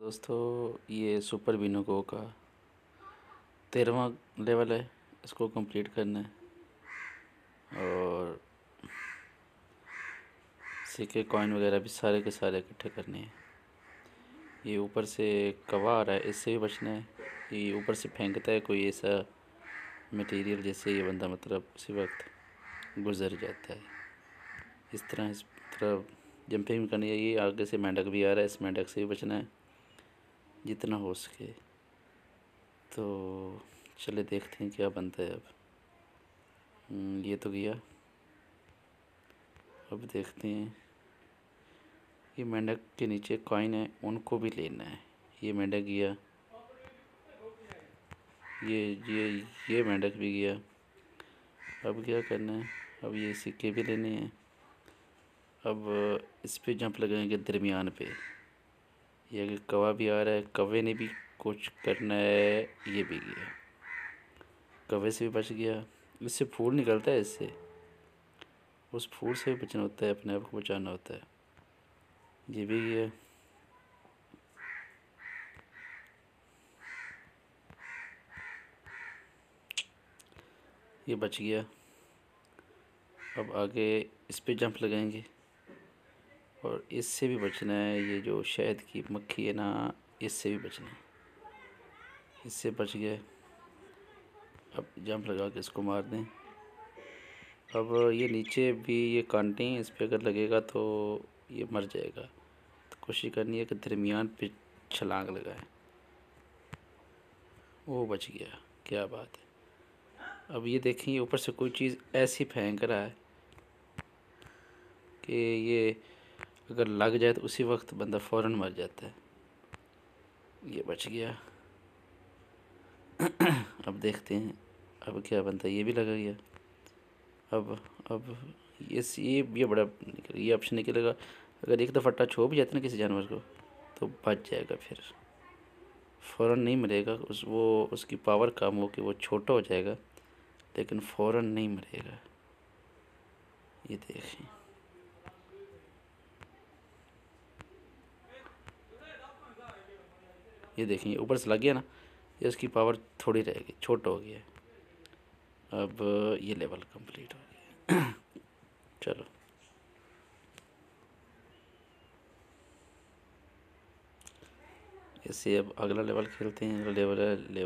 दोस्तों ये सुपर बिनोगो का 13वां लेवल है। इसको कंप्लीट करना है और सिक्के कॉइन वगैरह भी सारे के सारे इकट्ठे करने हैं। ये ऊपर से कवा आ रहा है, इससे भी बचना है। ये ऊपर से फेंकता है कोई ऐसा मटेरियल जिससे ये बंदा मतलब उसी वक्त गुजर जाता है। इस तरह जंपिंग करनी है। ये आगे से मेंढक भी आ रहा है, इस मेंढक से भी बचना है जितना हो सके। तो चले देखते हैं क्या बनता है अब। ये तो गया। अब देखते हैं, ये मेंढक के नीचे कॉइन है, उनको भी लेना है। ये मेंढक गया, ये मेंढक भी गया। अब क्या करना है, अब ये सिक्के भी लेने हैं। अब इस पे जंप लगाएंगे दरमियान पे। ये अगर कवा भी आ रहा है, कवे ने भी कुछ करना है। ये भी गया, कवे से भी बच गया। इससे फूल निकलता है, इससे उस फूल से भी बचना होता है, अपने आप को बचाना होता है। ये भी गया। ये बच गया। अब आगे इस पे जंप लगाएंगे और इससे भी बचना है। ये जो शहद की मक्खी है ना, इससे भी बचना है। इससे बच गए। अब जंप लगा के इसको मार दें। अब ये नीचे भी ये कांटे हैं, इस पे अगर लगेगा तो ये मर जाएगा। तो कोशिश करनी है कि दरमियान पे छलांग लगाए। वो बच गया, क्या बात है। अब ये देखें, ये ऊपर से कोई चीज़ ऐसी फेंक रहा है कि ये अगर लग जाए तो उसी वक्त बंदा फ़ौरन मर जाता है। ये बच गया। अब देखते हैं अब क्या बनता है। ये भी लगा गया। अब ये बड़ा ये ऑप्शन निकलेगा। अगर एक दफ़ा टच हो भी जाता है ना किसी जानवर को, तो बच जाएगा, फिर फ़ौरन नहीं मरेगा। उसकी पावर कम हो के वो छोटा हो जाएगा, लेकिन फ़ौरन नहीं मरेगा। ये देखें, ये देखें, ये ऊपर से लग गया ना, ये उसकी पावर थोड़ी रहेगी, छोटा हो गया। अब ये लेवल कंप्लीट हो गया। चलो, इससे अब अगला लेवल खेलते हैं। अगला लेवल है